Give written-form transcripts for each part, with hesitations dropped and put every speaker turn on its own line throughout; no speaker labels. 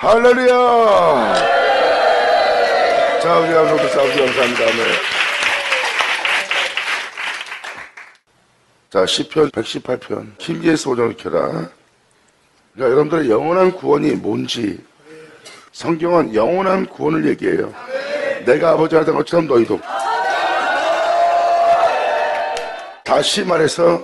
할렐루야. 자, 우리 감독도 싸우기 감사합니다. 네. 자, 시편 118편 김기에서 오정을 켜라. 그러니까 여러분들의 영원한 구원이 뭔지, 성경은 영원한 구원을 얘기해요. 내가 아버지 하던 것처럼 너희도. 다시 말해서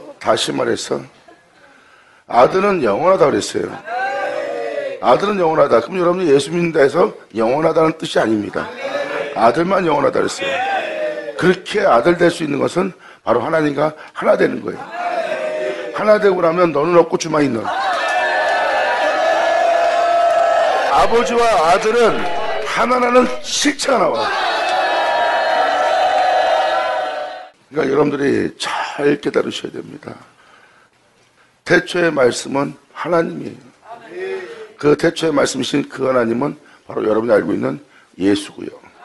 아들은 영원하다 그랬어요. 아들은 영원하다. 그럼 여러분이 예수 믿는다 해서 영원하다는 뜻이 아닙니다. 아들만 영원하다 그랬어요. 그렇게 아들 될 수 있는 것은 바로 하나님과 하나 되는 거예요. 하나 되고 나면 너는 없고 주만 있는. 아버지와 아들은 하나라는 실체가 나와요. 그러니까 여러분들이 잘 깨달으셔야 됩니다. 태초의 말씀은 하나님이에요. 그 태초의 말씀이신 그 하나님은 바로 여러분이 알고 있는 예수고요.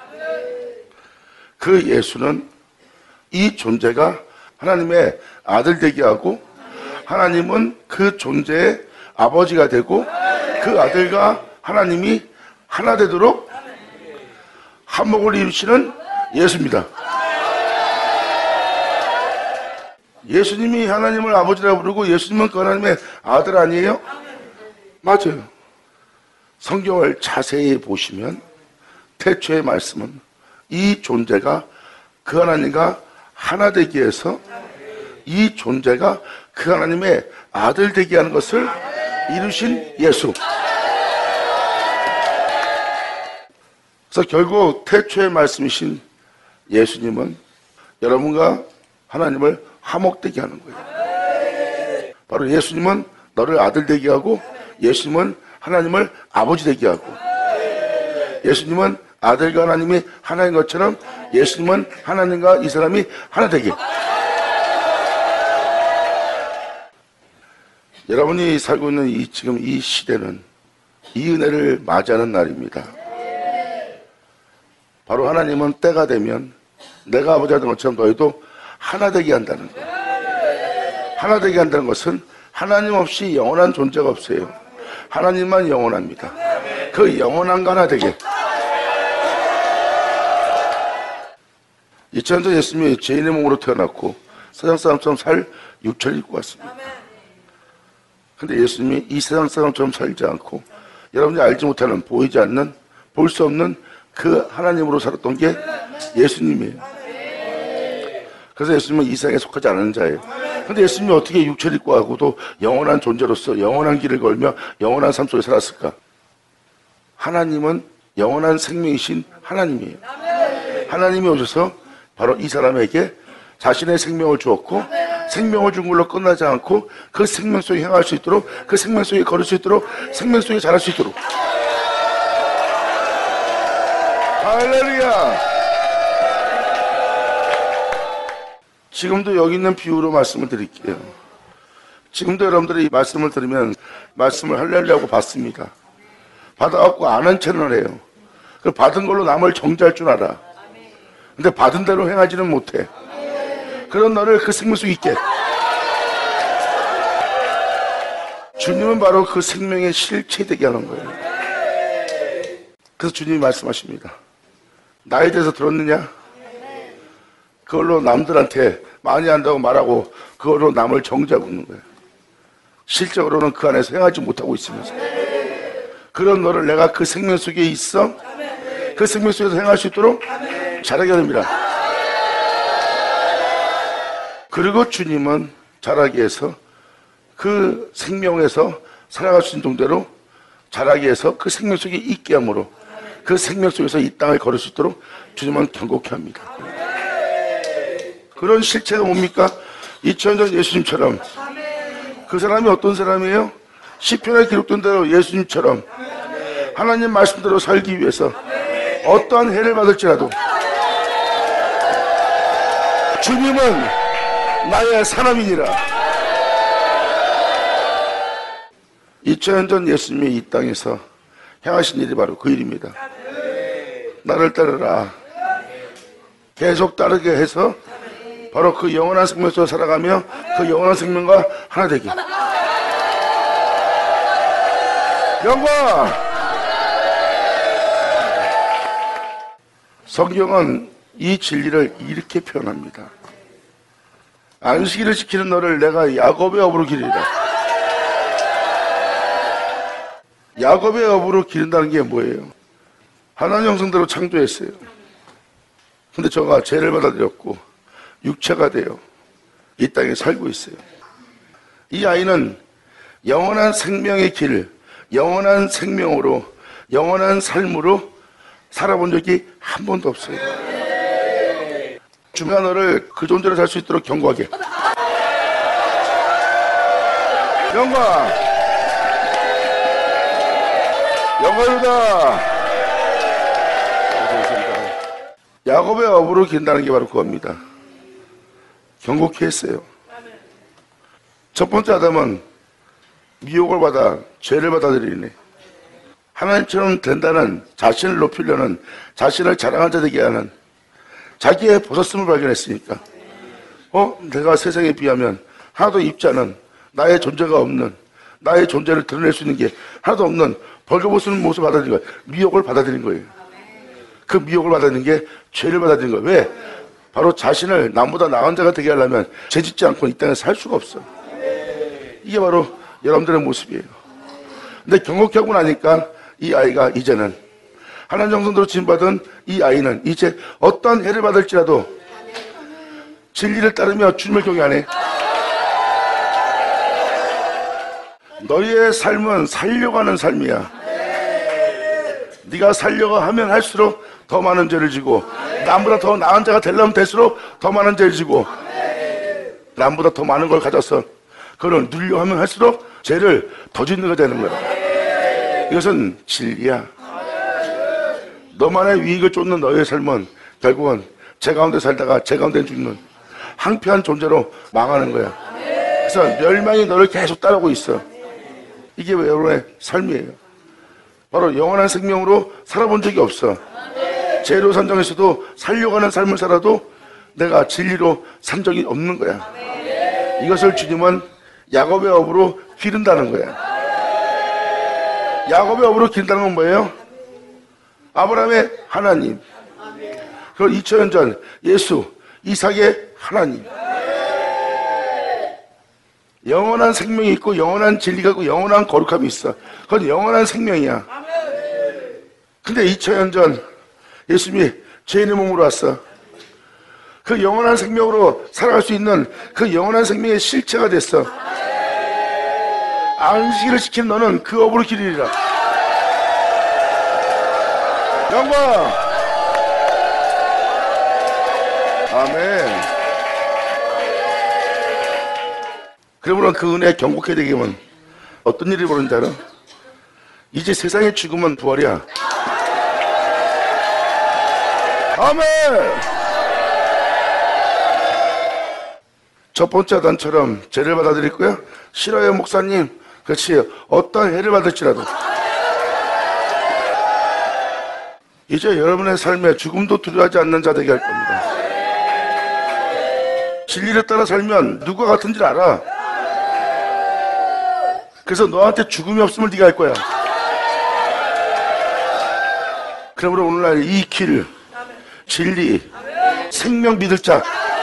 그 예수는 이 존재가 하나님의 아들 되게 하고, 하나님은 그 존재의 아버지가 되고, 그 아들과 하나님이 하나 되도록 한목을 이루시는 예수입니다. 예수님이 하나님을 아버지라고 부르고 예수님은 그 하나님의 아들 아니에요? 맞아요. 성경을 자세히 보시면 태초의 말씀은 이 존재가 그 하나님과 하나 되기 위해서 이 존재가 그 하나님의 아들 되게 하는 것을 이루신 예수. 그래서 결국 태초의 말씀이신 예수님은 여러분과 하나님을 화목되게 하는 거예요. 바로 예수님은 너를 아들 되게 하고, 예수님은 하나님을 아버지 되게 하고, 예수님은 아들과 하나님이 하나인 것처럼 예수님은 하나님과 이 사람이 하나 되게. 여러분이 살고 있는 지금 이 시대는 이 은혜를 맞이하는 날입니다. 바로 하나님은 때가 되면 내가 아버지 하던 것처럼 너희도 하나 되게 한다는 거예요. 하나 되게 한다는 것은 하나님 없이 영원한 존재가 없어요. 하나님만 영원합니다. 그 영원한 하나 되게. 2000년 전 예수님이 죄인의 몸으로 태어났고 세상 사람처럼 살 육체를 입고 왔습니다. 근데 예수님이 이 세상 사람처럼 살지 않고 여러분이 알지 못하는, 보이지 않는, 볼 수 없는 그 하나님으로 살았던 게 예수님이에요. 그래서 예수님은 이 세상에 속하지 않은 자예요. 근데 예수님이 어떻게 육체를 입고 하고도 영원한 존재로서 영원한 길을 걸며 영원한 삶 속에 살았을까? 하나님은 영원한 생명이신 하나님이에요. 하나님이 오셔서 바로 이 사람에게 자신의 생명을 주었고, 생명을 준 걸로 끝나지 않고 그 생명 속에 행할 수 있도록, 그 생명 속에 걸을 수 있도록, 생명 속에 자랄 수 있도록. 할렐루야. 지금도 여기 있는 비유로 말씀을 드릴게요. 지금도 여러분들이 이 말씀을 들으면 말씀을 할렐루야고 받습니다. 받아갖고 아는 체를 해요. 그 받은 걸로 남을 정죄할 줄 알아. 근데 받은 대로 행하지는 못해. 그런 너를 그 생명 속에 있게. 주님은 바로 그 생명의 실체 되게 하는 거예요. 그래서 주님이 말씀하십니다. 나에 대해서 들었느냐? 그걸로 남들한테 많이 한다고 말하고 그걸로 남을 정죄하고 있는 거예요. 실적으로는 그 안에서 행하지 못하고 있으면서. 그런 너를 내가 그 생명 속에 있어 그 생명 속에서 행할 수 있도록 자라게 합니다. 그리고 주님은 자라기 위해서 그 생명에서 살아갈 수 있는 정도로 자라기 위해서 그 생명 속에 있게 함으로 그 생명 속에서 이 땅을 걸을 수 있도록 주님은 경고케 합니다. 그런 실체가 뭡니까? 2000년 전 예수님처럼. 그 사람이 어떤 사람이에요? 시편에 기록된 대로 예수님처럼 하나님 말씀대로 살기 위해서 어떠한 해를 받을지라도 주님은 나의 사람이니라. 2000년 전 예수님이 이 땅에서 행하신 일이 바로 그 일입니다. 나를 따르라. 계속 따르게 해서 바로 그 영원한 생명 속에 살아가며 그 영원한 생명과 하나 되기. 영광! 성경은 이 진리를 이렇게 표현합니다. 안식일을 지키는 너를 내가 야곱의 업으로 기르리라. 야곱의 업으로 기른다는 게 뭐예요? 하나님 형상대로 창조했어요. 근데 저가 죄를 받아들였고 육체가 되어 이 땅에 살고 있어요. 이 아이는 영원한 생명의 길, 영원한 생명으로, 영원한 삶으로 살아본 적이 한 번도 없어요. 주가 너를 그 존재로 살 수 있도록 경고하게. 영광! 영광이다! 야곱의 업으로 기른다는 게 바로 그겁니다. 경고케 했어요. 첫 번째 아담은 미혹을 받아 죄를 받아들이네. 하나님처럼 된다는, 자신을 높이려는, 자신을 자랑한 자 되게 하는 자기의 벗었음을 발견했으니까 내가 세상에 비하면 하나도 입지 않은, 나의 존재가 없는, 나의 존재를 드러낼 수 있는 게 하나도 없는 벌거벗은 모습을 받아들인 거예요. 미혹을 받아들인 거예요. 그 미혹을 받아들인 게 죄를 받아들인 거예요. 왜? 바로 자신을 남보다 나은 자가 되게 하려면 죄 짓지 않고 이 땅에 살 수가 없어. 이게 바로 여러분들의 모습이에요. 근데 경고케 하고 나니까 이 아이가 이제는 하나님 정성대로 지음받은 이 아이는 이제 어떤 해를 받을지라도 진리를 따르며 주님을 경외하네. 너희의 삶은 살려고 하는 삶이야. 네가 살려고 하면 할수록 더 많은 죄를 지고, 남보다 더 나은 자가 되려면 될수록 더 많은 죄를 지고, 남보다 더 많은 걸 가져서 그걸 누리려 하면 할수록 죄를 더 짓는 거 되는 거야. 이것은 진리야. 너만의 위익을 쫓는 너의 삶은 결국은 죄 가운데 살다가 죄 가운데 죽는 황폐한 존재로 망하는 거야. 그래서 멸망이 너를 계속 따르고 있어. 이게 여러분의 삶이에요. 바로 영원한 생명으로 살아본 적이 없어. 죄로 산정에서도 살려고 하는 삶을 살아도 내가 진리로 산 적이 없는 거야. 이것을 주님은 야곱의 업으로 기른다는 거야. 야곱의 업으로 기른다는 건 뭐예요? 아브라함의 하나님, 그리고 2000년 전 예수, 이삭의 하나님. 영원한 생명이 있고 영원한 진리가 있고 영원한 거룩함이 있어. 그건 영원한 생명이야. 근데 2000년 전 예수님이 죄인의 몸으로 왔어. 그 영원한 생명으로 살아갈 수 있는 그 영원한 생명의 실체가 됐어. 안식일을 지키는 너는 그 업으로 기르리라. 영광! 아멘. 그러므로 그 은혜에 경고케 되게 하면 어떤 일이 벌어진지 알아? 이제 세상의 죽음은 부활이야. 아멘! 첫 번째 아담처럼 죄를 받아들일 거야? 싫어요, 목사님. 그렇지. 어떤 해를 받을지라도. 이제 여러분의 삶에 죽음도 두려워하지 않는 자 되게 할 겁니다. 진리를 따라 살면 누가 같은지 알아. 그래서 너한테 죽음이 없음을 네가 할 거야. 그러므로 오늘날 이 길, 진리, 생명 믿을 자,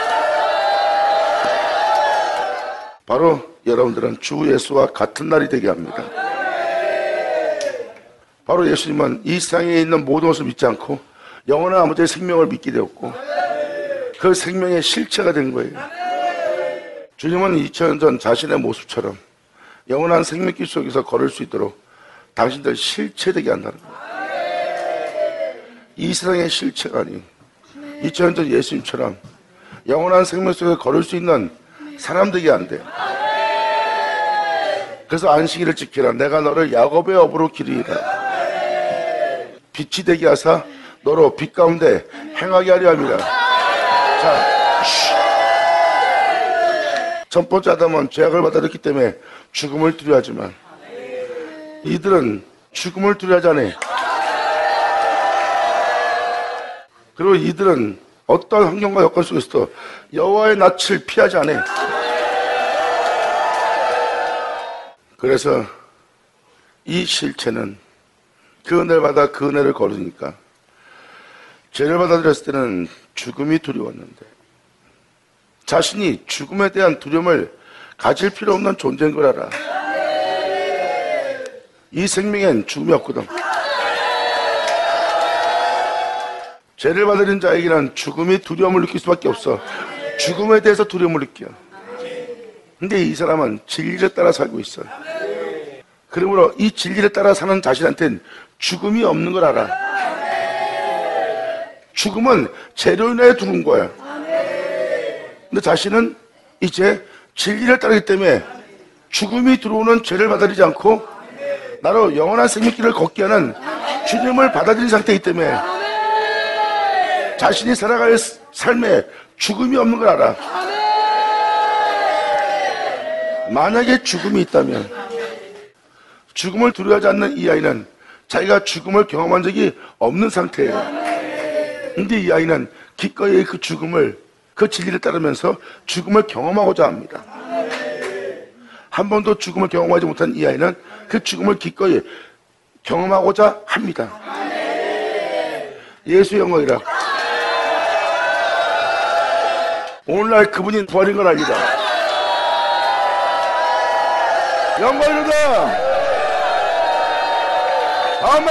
바로 여러분들은 주 예수와 같은 날이 되게 합니다. 바로 예수님은 이 세상에 있는 모든 것을 믿지 않고 영원한 아버지의 생명을 믿게 되었고 그 생명의 실체가 된 거예요. 주님은 2000년 전 자신의 모습처럼 영원한 생명길 속에서 걸을 수 있도록 당신들 실체되게 한다는 거예요. 이 세상의 실체가 아닌 2000년 전 예수님처럼 영원한 생명 속에서 걸을 수 있는 사람 되게 한대요. 그래서 안식일을 지키라. 내가 너를 야곱의 업으로 기르리라. 빛이 되게 하사 너로 빛 가운데 행하게 하려 합니다. 자, 첫 번째 아담은 죄악을 받아들였기 때문에 죽음을 두려워하지만 이들은 죽음을 두려워하지 않아요. 그리고 이들은 어떤 환경과 여건 속에서도 여호와의 낯을 피하지 않아요. 그래서 이 실체는 그 은혜를 받아 그 은혜를 거르니까 죄를 받아들였을 때는 죽음이 두려웠는데 자신이 죽음에 대한 두려움을 가질 필요 없는 존재인 걸 알아. 이 생명엔 죽음이 없거든. 죄를 받아들인 자에게는 죽음이 두려움을 느낄 수밖에 없어. 죽음에 대해서 두려움을 느껴. 근데 이 사람은 진리를 따라 살고 있어. 그러므로 이 진리를 따라 사는 자신한테는 죽음이 없는 걸 알아. 죽음은 죄로 인해 들어온 거야. 근데 자신은 이제 진리를 따르기 때문에 죽음이 들어오는 죄를 받아들이지 않고 나로 영원한 생명길을 걷게 하는 주님을 받아들인 상태이기 때문에 자신이 살아갈 삶에 죽음이 없는 걸 알아. 만약에 죽음이 있다면 죽음을 두려워하지 않는 이 아이는 자기가 죽음을 경험한 적이 없는 상태예요. 근데 이 아이는 기꺼이 그 죽음을, 그 진리를 따르면서 죽음을 경험하고자 합니다. 한 번도 죽음을 경험하지 못한 이 아이는 그 죽음을 기꺼이 경험하고자 합니다. 예수의 영광이라. 오늘날 그분이 부활인 걸 알리라. 영광이로다. 아멘.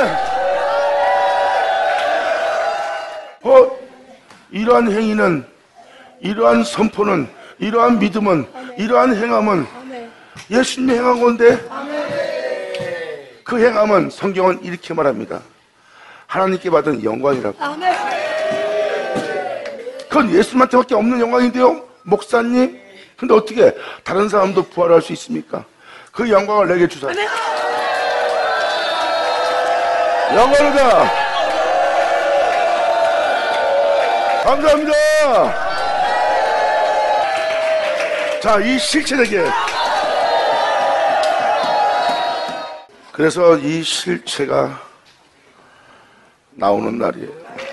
이러한 행위는, 이러한 선포는, 이러한 믿음은, 이러한 행함은 예수님이 행한 건데 그 행함은 성경은 이렇게 말합니다. 하나님께 받은 영광이라고. 그건 예수님한테밖에 없는 영광인데요, 목사님. 근데 어떻게 다른 사람도 부활할 수 있습니까? 그 영광을 내게 주사. 영광이다. 감사합니다. 자, 이 실체에게. 그래서 이 실체가 나오는 날이에요.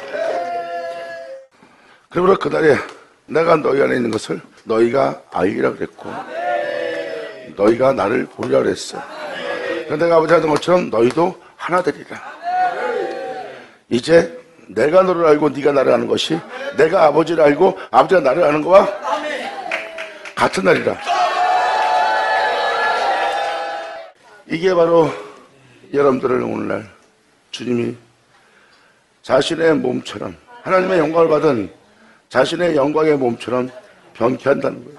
그러므로 그날에 내가 너희 안에 있는 것을 너희가 알리라 그랬고 너희가 나를 보리라 그랬어. 내가 아버지 하던 것처럼 너희도 하나 되리라. 이제 내가 너를 알고 네가 나를 아는 것이 내가 아버지를 알고 아버지가 나를 아는 거와 같은 날이라. 이게 바로 여러분들을 오늘날 주님이 자신의 몸처럼, 하나님의 영광을 받은 자신의 영광의 몸처럼 변케 한다는 거예요.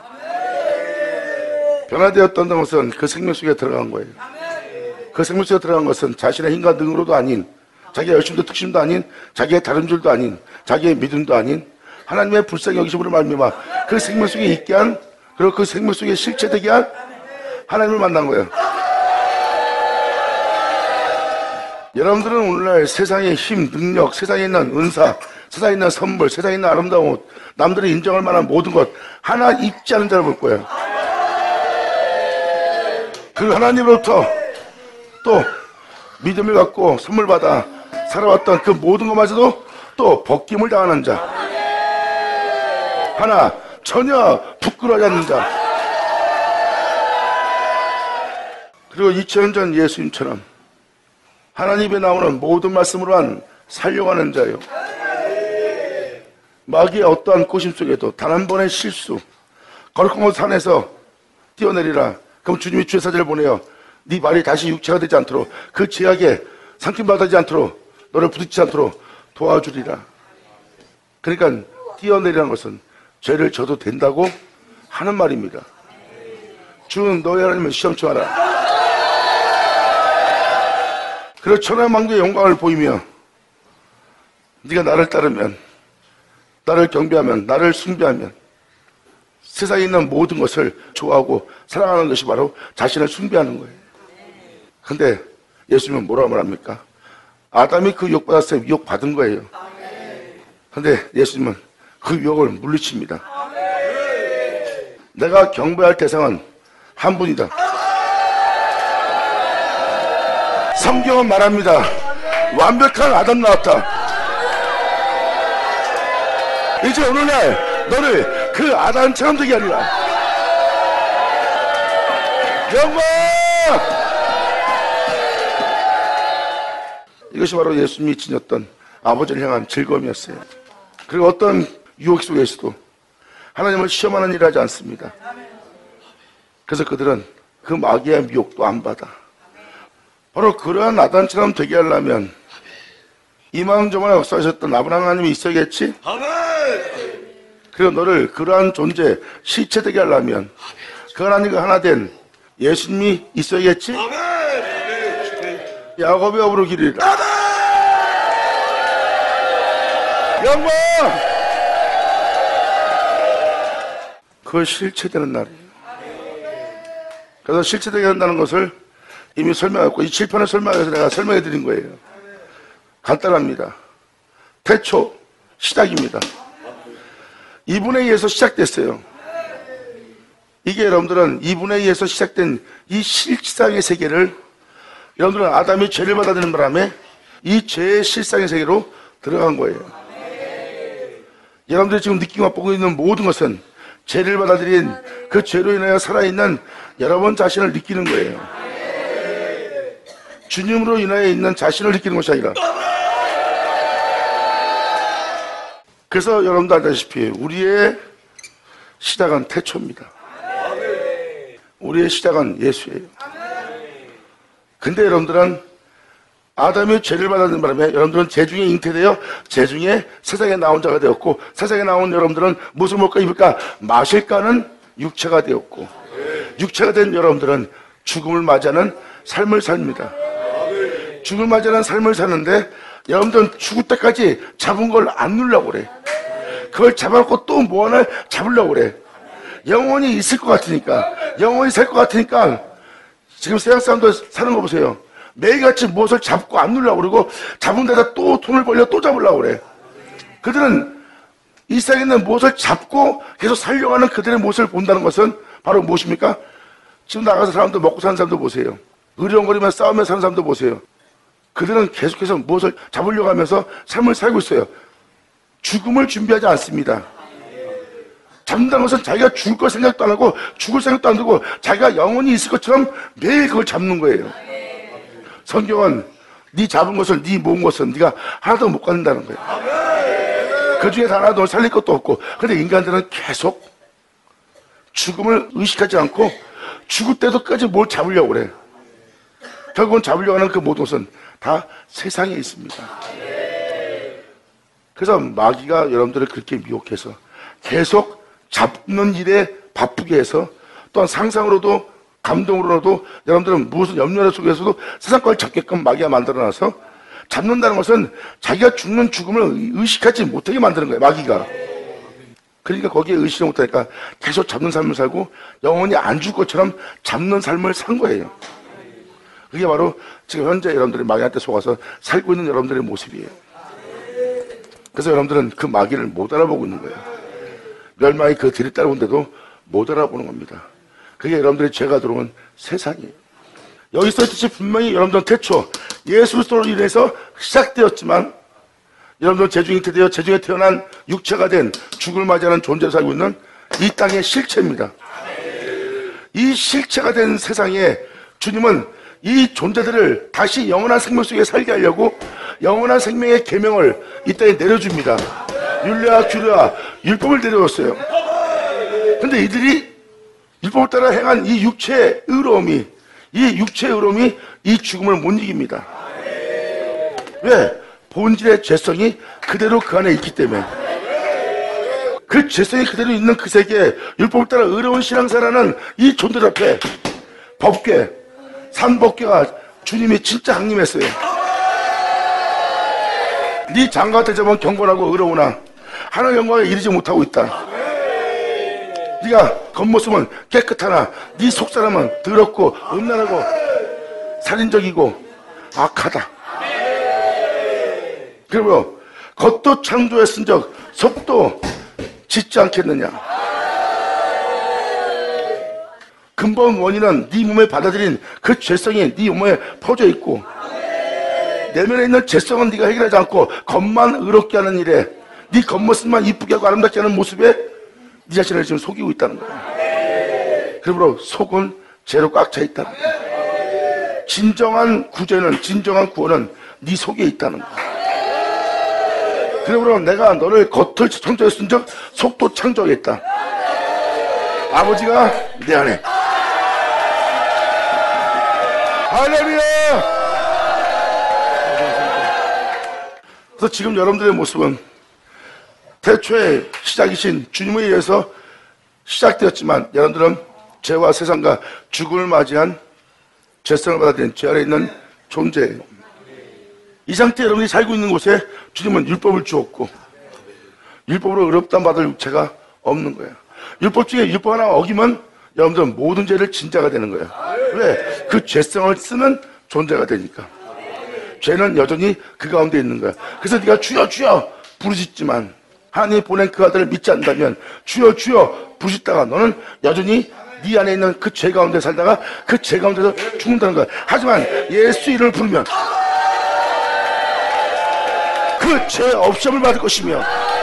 변화되었다는 것은 그 생명 속에 들어간 거예요. 그 생명 속에 들어간 것은 자신의 힘과 능으로도 아닌, 자기의 열심도 특심도 아닌, 자기의 다른 줄도 아닌, 자기의 믿음도 아닌 하나님의 불쌍히 여기심으로 말미암아 그 생명 속에 있게 한, 그리고 그 생명 속에 실체되게 한 하나님을 만난 거예요. 여러분들은 오늘날 세상의 힘, 능력, 세상에 있는 은사, 세상에 있는 선물, 세상에 있는 아름다운 옷, 남들이 인정할 만한 모든 것 하나 입지 않은 자를 볼 거예요. 그 하나님으로부터 또 믿음을 갖고 선물 받아 살아왔던 그 모든 것마저도 또 벗김을 당하는 자, 하나 전혀 부끄러워하지 않는 자, 그리고 2000년 전 예수님처럼 하나님 입에 나오는 모든 말씀으로 한 살려가는 자요. 마귀의 어떠한 꼬심 속에도 단 한 번의 실수, 거룩한 곳 산에서 뛰어내리라. 그럼 주님이 주의 사자를 보내어 네 말이 다시 육체가 되지 않도록, 그 죄악에 상심받지 않도록, 너를 부딪히지 않도록 도와주리라. 그러니까 뛰어내리라는 것은 죄를 져도 된다고 하는 말입니다. 주는 너희 하나님을 시험치 마라. 그리고 천하만국의 영광을 보이며 네가 나를 따르면, 나를 경배하면, 나를 숭배하면 세상에 있는 모든 것을 좋아하고 사랑하는 것이 바로 자신을 숭배하는 거예요. 근데 예수님은 뭐라고 말합니까? 아담이 그 유혹받았을 때 유혹받은 거예요. 근데 예수님은 그 유혹을 물리칩니다. 내가 경배할 대상은 한 분이다. 성경은 말합니다. 완벽한 아담 나왔다. 이제 오늘날 너를 그 아담처럼 되게 하리라. 영광! 이것이 바로 예수님이 지녔던 아버지를 향한 즐거움이었어요. 그리고 어떤 유혹 속에서도 하나님을 시험하는 일을 하지 않습니다. 그래서 그들은 그 마귀의 미혹도 안 받아. 바로 그러한 아담처럼 되게 하려면 이만저만 역사하셨던 아브라함 하나님이 있어야겠지? 그리고 너를 그러한 존재, 실체 되게 하려면 그 하나님과 하나 된 예수님이 있어야겠지? 야곱의 업으로 기르리라. 영광! 그걸 실체되는 날이에요. 그래서 실체되게 한다는 것을 이미 설명했고, 이 7편을 설명해서 내가 설명해 드린 거예요. 간단합니다. 태초, 시작입니다. 이분에 의해서 시작됐어요. 이게 여러분들은 이분에 의해서 시작된 이 실상의 세계를 여러분들은 아담이 죄를 받아들이는 바람에 이 죄의 실상의 세계로 들어간 거예요. 여러분들이 지금 느끼고 맛보고 있는 모든 것은 죄를 받아들인 그 죄로 인하여 살아있는 여러분 자신을 느끼는 거예요. 주님으로 인하여 있는 자신을 느끼는 것이 아니라. 그래서 여러분도 알다시피 우리의 시작은 태초입니다. 우리의 시작은 예수예요. 근데 여러분들은 아담이 죄를 받았는 바람에 여러분들은 죄 중에 잉태되어 죄 중에 세상에 나온 자가 되었고, 세상에 나온 여러분들은 무엇을 먹을까 입을까 마실까는 육체가 되었고, 육체가 된 여러분들은 죽음을 맞이하는 삶을 삽니다. 죽음을 맞이하는 삶을 사는데 여러분들은 죽을 때까지 잡은 걸 안 누르려고 그래. 그걸 잡아놓고 또 뭐 하나 잡으려고 그래. 영원히 있을 것 같으니까, 영원히 살 것 같으니까. 지금 세상 사람들 사는 거 보세요. 매일같이 무엇을 잡고 안 누르려고 그러고, 잡은 데다 또 돈을 벌려 또 잡으려고 그래. 그들은 이 세상에 있는 무엇을 잡고 계속 살려고 하는 그들의 모습을 본다는 것은 바로 무엇입니까? 지금 나가서 사람들 먹고 사는 사람도 보세요. 으르렁거리며 싸우며 사는 사람도 보세요. 그들은 계속해서 무엇을 잡으려고 하면서 삶을 살고 있어요. 죽음을 준비하지 않습니다. 잡는다는 것은 자기가 죽을 걸 생각도 안 하고 죽을 생각도 안 하고 자기가 영원히 있을 것처럼 매일 그걸 잡는 거예요. 성경은 네 잡은 것을, 네 모은 것은 네가 하나도 못 갖는다는 거예요. 그 중에 하나도 살릴 것도 없고. 그런데 인간들은 계속 죽음을 의식하지 않고 죽을 때도 끝까지 뭘 잡으려고 그래. 결국은 잡으려고 하는 그 모든 것은 다 세상에 있습니다. 그래서 마귀가 여러분들을 그렇게 미혹해서 계속 잡는 일에 바쁘게 해서, 또한 상상으로도 감동으로도 여러분들은 무슨 염려 속에서도 세상 걸 잡게끔 마귀가 만들어놔서, 잡는다는 것은 자기가 죽는 죽음을 의식하지 못하게 만드는 거예요, 마귀가. 그러니까 거기에 의식을 못하니까 계속 잡는 삶을 살고 영원히 안 죽을 것처럼 잡는 삶을 산 거예요. 그게 바로 지금 현재 여러분들이 마귀한테 속아서 살고 있는 여러분들의 모습이에요. 그래서 여러분들은 그 마귀를 못 알아보고 있는 거예요. 멸망이 그 뒤를 따라오는데도 못 알아보는 겁니다. 그게 여러분들의 죄가 들어온 세상이에요. 여기 써있듯이 분명히 여러분들은 태초 예수 그리스도로 인해서 시작되었지만, 여러분들은 죄 중에 잉태되어 죄 중에 태어난 육체가 된 죽음을 맞이하는 존재로 살고 있는 이 땅의 실체입니다. 이 실체가 된 세상에 주님은 이 존재들을 다시 영원한 생명 속에 살게 하려고 영원한 생명의 계명을 이 땅에 내려줍니다. 율례와 규례와 율법을 내려줬어요. 근데 이들이 율법을 따라 행한 이 육체의 의로움이 이 죽음을 못 이깁니다. 왜? 본질의 죄성이 그대로 그 안에 있기 때문에. 그 죄성이 그대로 있는 그 세계에 율법을 따라 의로운 신앙사라는 이 존재들 앞에 법궤, 산법궤가 주님이 진짜 강림했어요. 네 장가 대접은 경건하고 의로우나 하나님의 영광에 이르지 못하고 있다. 네가 겉모습은 깨끗하나 네 속사람은 더럽고 음란하고 살인적이고 악하다. 그리고 겉도 창조했은적 속도 짓지 않겠느냐. 근본 원인은 네 몸에 받아들인 그 죄성이 네 몸에 퍼져 있고, 내면에 있는 죄성은 네가 해결하지 않고 겉만 의롭게 하는 일에, 네 겉모습만 이쁘게 하고 아름답게 하는 모습에 네 자신을 지금 속이고 있다는 거야. 그러므로 속은 죄로 꽉 차 있다는 거야. 진정한 구제는, 진정한 구원은 네 속에 있다는 거야. 그러므로 내가 너를 겉을 창조했은 적 속도 창조하겠다. 아버지가 내 안에. 할렐루야. 그래서 지금 여러분들의 모습은 태초에 시작이신 주님에 의해서 시작되었지만 여러분들은 죄와 세상과 죽음을 맞이한 죄성을 받아들인 죄 아래 있는 존재예요. 이 상태에 여러분이 살고 있는 곳에 주님은 율법을 주었고 율법으로 의롭다 받을 죄가 없는 거예요. 율법 중에 율법 하나 어기면 여러분들은 모든 죄를 진 자가 되는 거예요. 왜? 그 죄성을 쓰는 존재가 되니까. 죄는 여전히 그 가운데 있는 거야. 그래서 네가 주여 주여 부르짖지만 하나님이 보낸 그 아들을 믿지 않는다면 주여 주여 부르짖다가 너는 여전히 네 안에 있는 그 죄 가운데 살다가 그 죄 가운데서 죽는다는 거야. 하지만 예수 이름을 부르면 그 죄 없음을 받을 것이며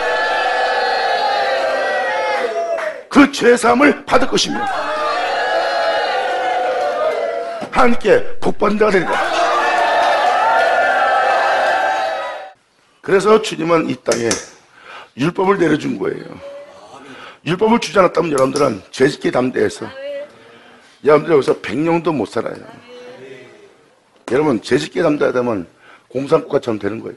그 죄 사함을 받을 것이며 하나님께 복받는 자가 되리라. 그래서 주님은 이 땅에 율법을 내려준 거예요. 율법을 주지 않았다면 여러분들은 죄짓기 담대해서 여러분들 여기서 100년도 못 살아요. 여러분 죄짓기 담대하다면 공산국가처럼 되는 거예요.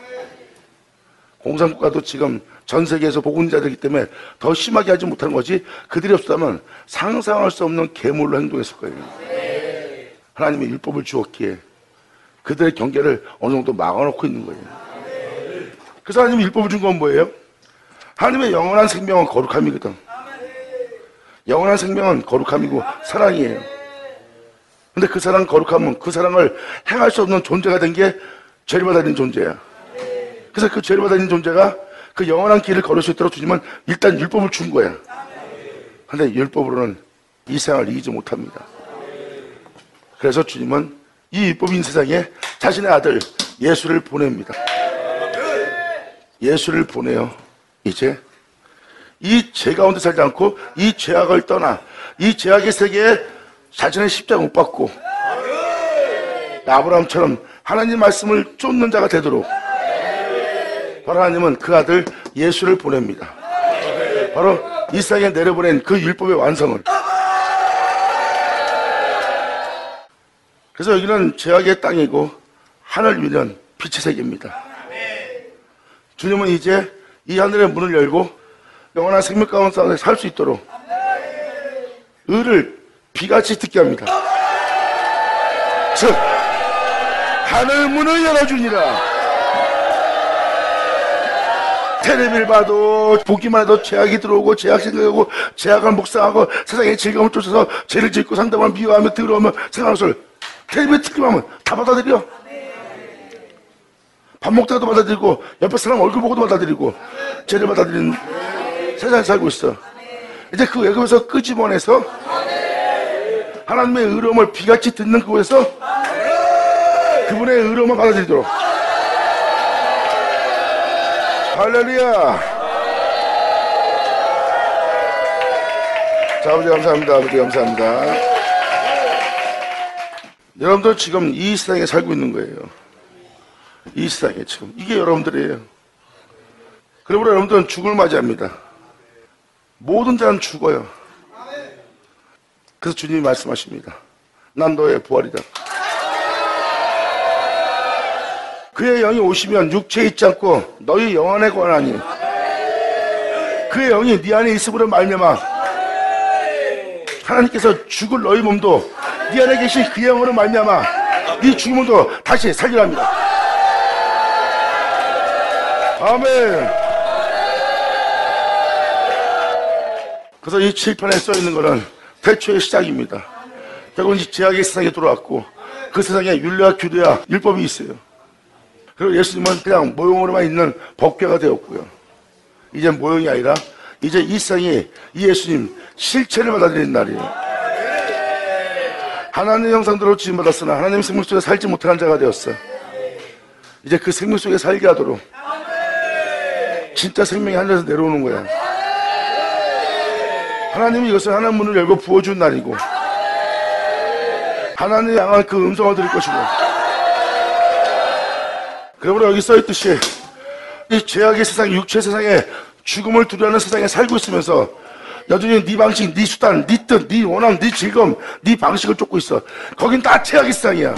공산국가도 지금 전 세계에서 복음자들이기 때문에 더 심하게 하지 못하는 거지 그들이 없었다면 상상할 수 없는 괴물로 행동했을 거예요. 하나님이 율법을 주었기에 그들의 경계를 어느 정도 막아놓고 있는 거예요. 그래서 하나님이 율법을 준 건 뭐예요? 하나님의 영원한 생명은 거룩함이거든. 영원한 생명은 거룩함이고 사랑이에요. 근데 그 사랑 거룩함은 그 사랑을 행할 수 없는 존재가 된 게 죄를 받아들인 존재야. 그래서 그 죄를 받아들인 존재가 그 영원한 길을 걸을 수 있도록 주님은 일단 율법을 준 거야. 근데 율법으로는 이 세상을 이기지 못합니다. 그래서 주님은 이 율법인 세상에 자신의 아들 예수를 보냅니다. 예수를 보내요. 이제 이 죄 가운데 살지 않고 이 죄악을 떠나 이 죄악의 세계에 자신의 십자가 못 받고 아브라함처럼 하나님 말씀을 쫓는 자가 되도록 바로 하나님은 그 아들 예수를 보냅니다. 바로 이 세상에 내려보낸 그 율법의 완성을. 그래서 여기는 죄악의 땅이고 하늘 위는 빛의 세계입니다. 주님은 이제 이 하늘의 문을 열고 영원한 생명 가운데 살 수 있도록 의를 비같이 듣게 합니다. 즉 하늘 문을 열어주니라. 텔레비를 봐도 보기만 해도 죄악이 들어오고 죄악 생각하고 죄악을 묵상하고 세상의 즐거움을 쫓아서 죄를 짓고 상대방을 미워하며 더러우며 생각하는 것을 텔레비에 듣기만 하면 다 받아들여. 밥 먹다가도 받아들이고 옆에 사람 얼굴 보고도 받아들이고 죄를 받아들이는 세상에 살고 있어. 이제 그 외국에서 끄집어내서 하나님의 의로움을 비같이 듣는 그곳에서 그분의 의로움을 받아들이도록. 할렐루야. 자, 아버지 감사합니다. 아버지 감사합니다. 여러분들 지금 이 세상에 살고 있는 거예요. 이 세상에 지금 이게 여러분들이에요. 그러므로 여러분들은 죽음을 맞이합니다. 모든 자는 죽어요. 그래서 주님이 말씀하십니다. 난 너의 부활이다. 그의 영이 오시면 육체에 있지 않고 너희 영안에 관하니 그의 영이 네 안에 있음으로 말미암아 하나님께서 죽을 너희 몸도 네 안에 계신 그의 영으로 말미암아 네 죽은 몸도 다시 살리라 합니다. 아멘. 그래서 이 칠판에 써있는 것은 태초의 시작입니다. 결국은 이 죄악의 세상에 들어왔고 그 세상에 율례와 규례와 율법이 있어요. 그리고 예수님은 그냥 모형으로만 있는 법궤가 되었고요. 이제 모형이 아니라 이제 이 세상이 이 예수님 실체를 받아들이는 날이에요. 하나님의 형상대로 지음받았으나 하나님의 생명 속에 살지 못하는 자가 되었어. 이제 그 생명 속에 살게 하도록 진짜 생명이 하늘에서 내려오는 거야. 하나님이 이것을 하나님 문을 열고 부어준 날이고 하나님을 향한 그 음성을 들을 것이고 그러므로 여기 써있듯이 이 죄악의 세상, 육체의 세상에 죽음을 두려워하는 세상에 살고 있으면서 여전히 네 방식, 네 수단, 네 뜻, 네 원함, 네 즐거움, 네 방식을 쫓고 있어. 거긴 다 죄악의 세상이야.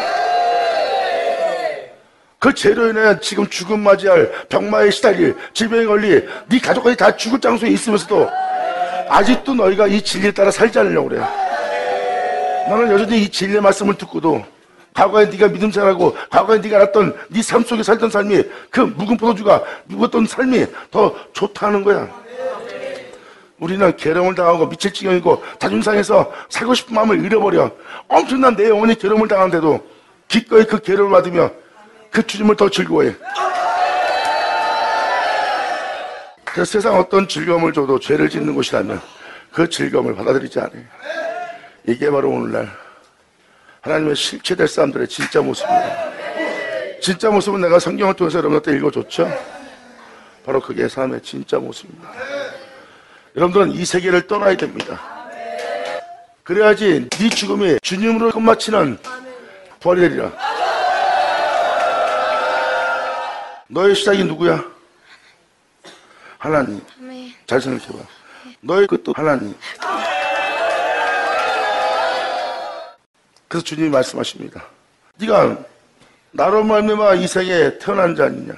그 죄로 인해 지금 죽음 맞이할, 병마에 시달릴, 질병에 걸릴 네 가족까지 다 죽을 장소에 있으면서도 아직도 너희가 이 진리에 따라 살지 않으려고 그래. 나는 여전히 이 진리의 말씀을 듣고도 과거에 네가 믿음 생활하고 과거에 네가 알았던 네 삶 속에 살던 삶이 그 묵은 포도주가 묵었던 삶이 더 좋다는 거야. 우리는 괴로움을 당하고 미칠 지경이고 자존상에서 살고 싶은 마음을 잃어버려. 엄청난 내 영혼이 괴로움을 당하는데도 기꺼이 그 괴로움을 받으며 그 주님을 더 즐거워해. 그래서 세상 어떤 즐거움을 줘도 죄를 짓는 곳이라면 그 즐거움을 받아들이지 않아요. 이게 바로 오늘날 하나님의 실체될 사람들의 진짜 모습입니다. 진짜 모습은 내가 성경을 통해서 여러분한테 읽어줬죠. 바로 그게 사람의 진짜 모습입니다. 여러분들은 이 세계를 떠나야 됩니다. 그래야지 네 죽음이 주님으로 끝마치는 부활이 되리라. 너의 시작이 누구야? 하나님. 잘 생각해봐. 너의 끝도 하나님. 그래서 주님이 말씀하십니다. 네가 나로 말미암아 이 세계에 태어난 자 아니냐.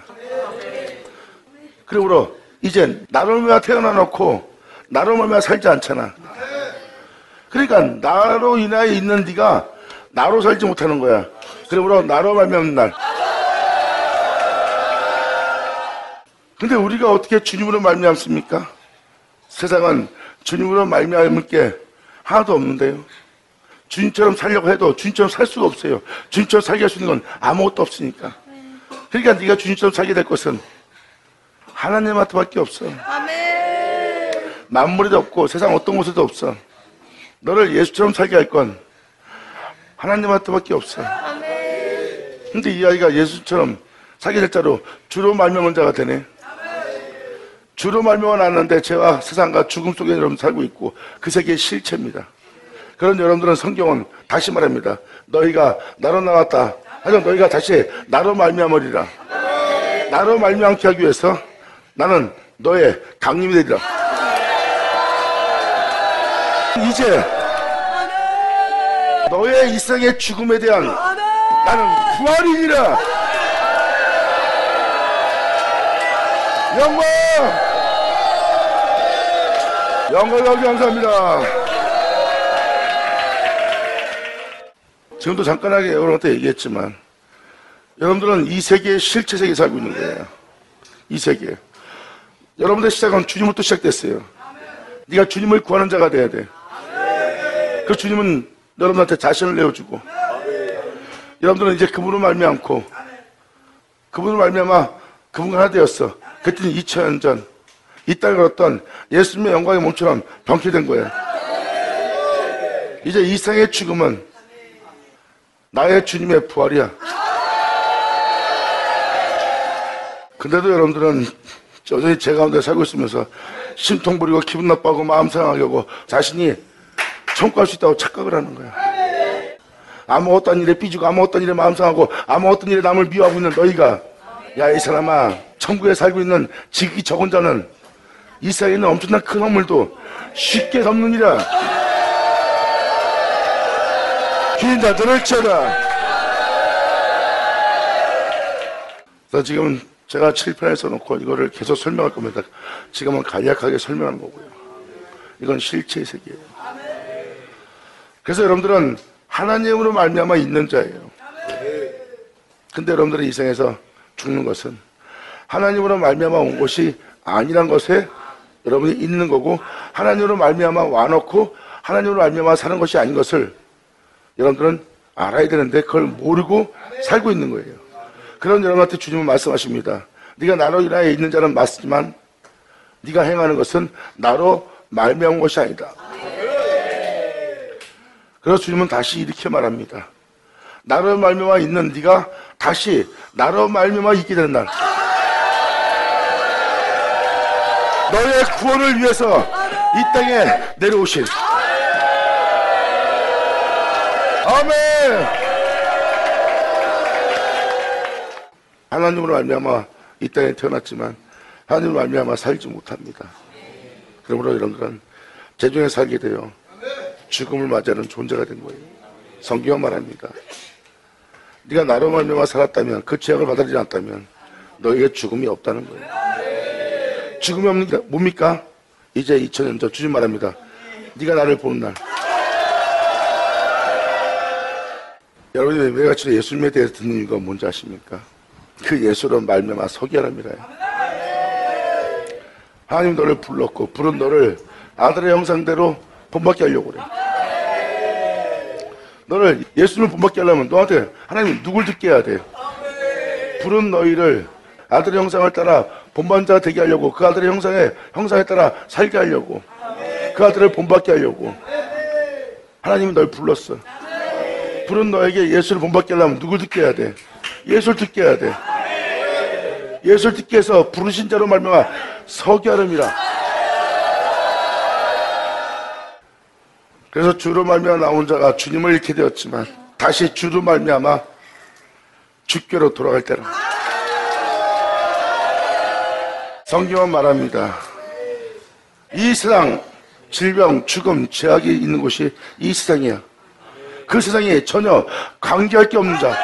그러므로 이젠 나로 말미암아 태어나 놓고 나로 말미암아 살지 않잖아. 그러니까 나로 인하여 있는 네가 나로 살지 못하는 거야. 그러므로 나로 말미암는 날. 근데 우리가 어떻게 주님으로 말미암습니까? 세상은 주님으로 말미암을 게 하나도 없는데요. 주님처럼 살려고 해도 주님처럼 살 수가 없어요. 주님처럼 살게 할 수 있는 건 아무것도 없으니까. 그러니까 네가 주님처럼 살게 될 것은 하나님한테밖에 없어. 만물에도 없고 세상 어떤 곳에도 없어. 너를 예수처럼 살게 할 건 하나님한테밖에 없어. 근데 이 아이가 예수처럼 살게 될 자로 주로 말미암은 자가 되네. 주로 말미암아 났는데 죄와 세상과 죽음 속에 여러분 살고 있고 그 세계의 실체입니다. 그런 여러분들은 성경은 다시 말합니다. 너희가 나로 나왔다. 하지만 너희가 다시 나로 말미암으리라. 나로 말미암게 하기 위해서 나는 너의 강림이 되리라. 이제 너의 이생의 죽음에 대한 나는 부활이니라. 영광! 영광을 감사합니다. 지금도 잠깐하게 여러분한테 얘기했지만 여러분들은 이 세계의 실체 세계에 살고 있는 거예요. 이 세계. 여러분들의 시작은 주님으로부터 시작됐어요. 네가 주님을 구하는 자가 돼야 돼. 그 주님은 여러분한테 자신을 내어주고 여러분들은 이제 그분으로 말미암고 그분으로 말미암아 그분과 하나 되었어. 그때는 2000년 전 이 땅에 걸었던 예수님의 영광의 몸처럼 병쾌된 거예요. 이제 이 세상의 죽음은 나의 주님의 부활이야. 근데도 여러분들은 여전히 죄 가운데 살고 있으면서 심통 부리고 기분 나빠하고 마음 상하게 하고 자신이 천국 갈 수 있다고 착각을 하는 거야. 아무 어떤 일에 삐지고 아무 어떤 일에 마음 상하고 아무 어떤 일에 남을 미워하고 있는 너희가 야, 이 사람아, 천국에 살고 있는 지극히 적은 자는 이 세상에 있는 엄청난 큰 허물도 쉽게 덮느니라. 주인 다 들을지어다. 그래서 지금 제가 칠판에 써놓고 이거를 계속 설명할 겁니다. 지금은 간략하게 설명하는 거고요. 이건 실체의 세계예요. 그래서 여러분들은 하나님으로 말미암아 있는 자예요. 근데 여러분들은 이 생에서 죽는 것은 하나님으로 말미암아 온 것이 아니란 것에 여러분이 있는 거고 하나님으로 말미암아 와놓고 하나님으로 말미암아 사는 것이 아닌 것을 여러분들은 알아야 되는데 그걸 모르고 살고 있는 거예요. 그런 여러분한테 주님은 말씀하십니다. 네가 나로 인하여 있는 자는 맞지만 네가 행하는 것은 나로 말미암은 것이 아니다. 그래서 주님은 다시 이렇게 말합니다. 나로 말미암아 있는 네가 다시 나로 말미암아 있게 되는 날, 너의 구원을 위해서 이 땅에 내려오신 아멘. 하나님으로 말미암아 이 땅에 태어났지만 하나님을 말미암아 살지 못합니다. 그러므로 이런 그런 재중에 살게 되어 죽음을 맞이하는 존재가 된 거예요. 성경은 말합니다. 네가 나로 말미암아 살았다면, 그 죄악을 받아들이지 않았다면 너에게 죽음이 없다는 거예요. 죽음이 없는 게 뭡니까? 이제 2000년 전 주님 말합니다. 네가 나를 보는 날. 여러분이 매일같이 예수님에 대해서 듣는 이유가 뭔지 아십니까? 그 예수로 말미암아 서게 하랍니다. 하나님 너를 불렀고 부른 너를 아들의 형상대로 본받게 하려고 그래. 너를 예수님을 본받게 하려면 너한테 하나님 누굴 듣게 해야 돼? 부른 너희를 아들의 형상을 따라 본받는 자가 되게 하려고, 그 아들의 형상에 따라 살게 하려고, 그 아들을 본받게 하려고 하나님이 널 불렀어. 부른 너에게 예수를 본받게 하려면 누굴 듣게 해야 돼? 예수를 듣게 해야 돼. 예수를 듣게 해서 부르신 자로 말미암아 서게 하름이라. 그래서 주로 말미암아 나온 자가 주님을 잃게 되었지만 다시 주로 말미암아 주께로 돌아갈 때라. 성경은 말합니다. 이 세상 질병, 죽음, 죄악이 있는 곳이 이 세상이야. 그 세상에 전혀 관계할 게 없는 자.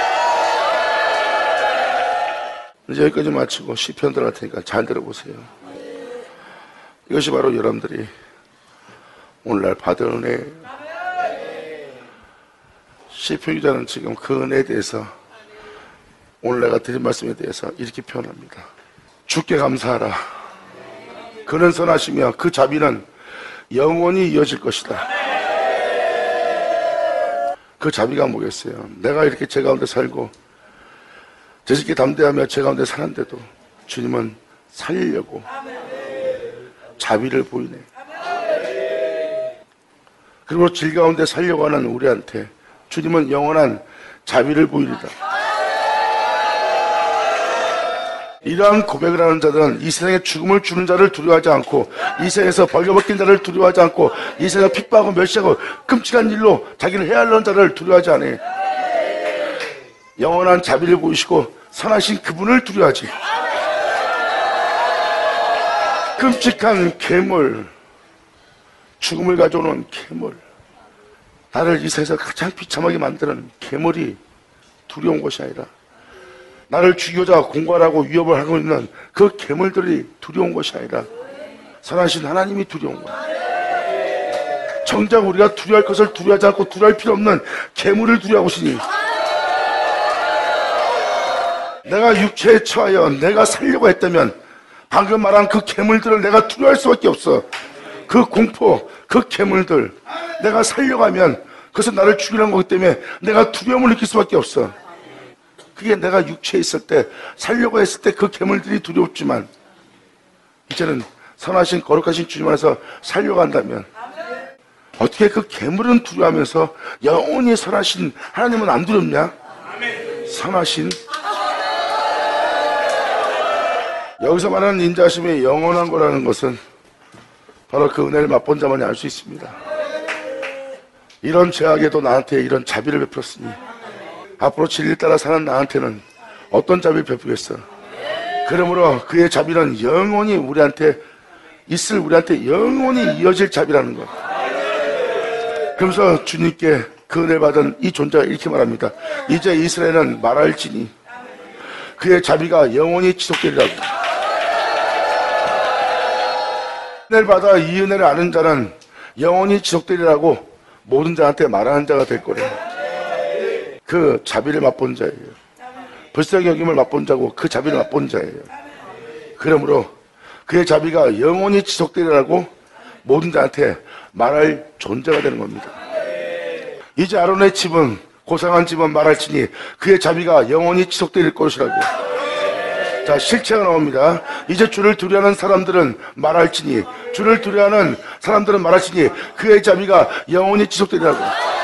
이제 여기까지 마치고 시편 들어갈 테니까 잘 들어보세요. 이것이 바로 여러분들이 오늘날 받은 은혜예요. 시편 기자는 지금 그 은혜에 대해서 오늘 내가 드린 말씀에 대해서 이렇게 표현합니다. 주께 감사하라. 그는 선하시며 그 자비는 영원히 이어질 것이다. 그 자비가 뭐겠어요? 내가 이렇게 제 가운데 살고 제식기 담대하며 제 가운데 사는데도 주님은 살리려고 자비를 보이네. 그리고 질 가운데 살려고 하는 우리한테 주님은 영원한 자비를 보이리다. 이러한 고백을 하는 자들은 이 세상에 죽음을 주는 자를 두려워하지 않고, 이 세상에서 벌거벗긴 자를 두려워하지 않고, 이 세상에 핍박하고 멸시하고 끔찍한 일로 자기를 해하려는 자를 두려워하지 않아요. 영원한 자비를 보이시고 선하신 그분을 두려워하지. 끔찍한 괴물, 죽음을 가져오는 괴물, 나를 이 세상에서 가장 비참하게 만드는 괴물이 두려운 것이 아니라 나를 죽이고자 공갈하고 위협을 하고 있는 그 괴물들이 두려운 것이 아니라 선하신 하나님이 두려운 거야. 정작 우리가 두려워할 것을 두려워하지 않고 두려워할 필요 없는 괴물을 두려워하시니, 내가 육체에 처하여 내가 살려고 했다면 방금 말한 그 괴물들을 내가 두려워할 수밖에 없어. 그 공포, 그 괴물들 내가 살려고 하면 그것은 나를 죽이는 거기 때문에 내가 두려움을 느낄 수밖에 없어. 그게 내가 육체에 있을 때, 살려고 했을 때 그 괴물들이 두렵지만 이제는 선하신 거룩하신 주님 안에서 살려고 한다면 어떻게 그 괴물은 두려워하면서 영원히 선하신 하나님은 안 두렵냐? 선하신, 여기서 말하는 인자하심이 영원한 거라는 것은 바로 그 은혜를 맛본 자만이 알 수 있습니다. 이런 죄악에도 나한테 이런 자비를 베풀었으니 앞으로 진리를 따라 사는 나한테는 어떤 자비를 베푸겠어? 그러므로 그의 자비는 영원히 우리한테 있을, 우리한테 영원히 이어질 자비라는 것. 그러면서 주님께 그 은혜를 받은 이 존재가 이렇게 말합니다. 이제 이스라엘은 말할지니 그의 자비가 영원히 지속되리라고. 은혜를 받아 이 은혜를 아는 자는 영원히 지속되리라고 모든 자한테 말하는 자가 될 거래요. 그 자비를 맛본 자예요. 불쌍히 여김을 맛본 자고 그 자비를 맛본 자예요. 그러므로 그의 자비가 영원히 지속되리라고 모든 자한테 말할 존재가 되는 겁니다. 이제 아론의 집은, 고상한 집은 말할지니 그의 자비가 영원히 지속될 것이라고. 자, 실체가 나옵니다. 이제 주를 두려워하는 사람들은 말할지니, 주를 두려워하는 사람들은 말할지니 그의 자비가 영원히 지속되리라고.